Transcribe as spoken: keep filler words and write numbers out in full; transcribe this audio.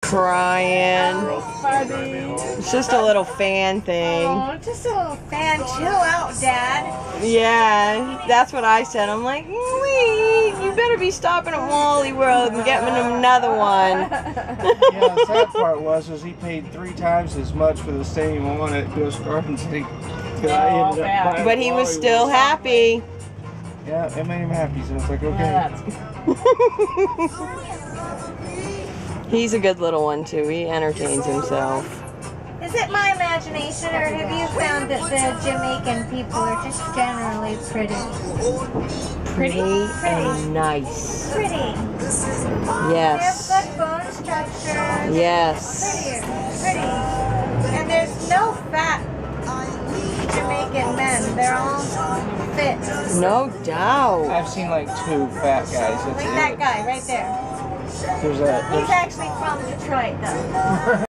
crying. Oh, funny. It's just a little fan thing. Oh, just a little fan. Chill out, Dad. Yeah, that's what I said. I'm like, Lee, you better be stopping at Wally World and getting another one. Yeah, the sad part was, was he paid three times as much for the same one at Busch Gardens. He, I ended up buying But he was Wally still World. happy. Yeah, it made him happy, so it's like, okay. Yeah, He's a good little one too. He entertains himself. Is it my imagination, or have you found that the Jamaican people are just generally pretty? Pretty and nice. Pretty. They have Yes. good bone structure. Yes. Pretty. Pretty. And there's no fat Jamaican men. They're all fit. No doubt. I've seen like two fat guys. That's Like it. that guy right there. There's a. He's There's, actually from Detroit, though.